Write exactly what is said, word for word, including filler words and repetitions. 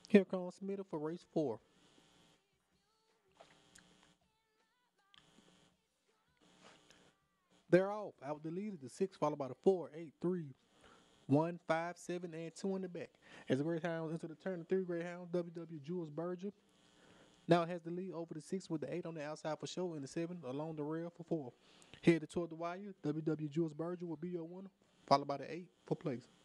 Here comes Smith for race four. They're off. Out the lead is the six, followed by the four, eight, three, one, five, seven, and two in the back. As the Greyhounds into the turn, the three Greyhounds, W W Jules Berger. Now it has the lead over the six with the eight on the outside for show and the seven along the rail for four. Headed toward the wire, W W Jules Berger will be your winner, followed by the eight for place.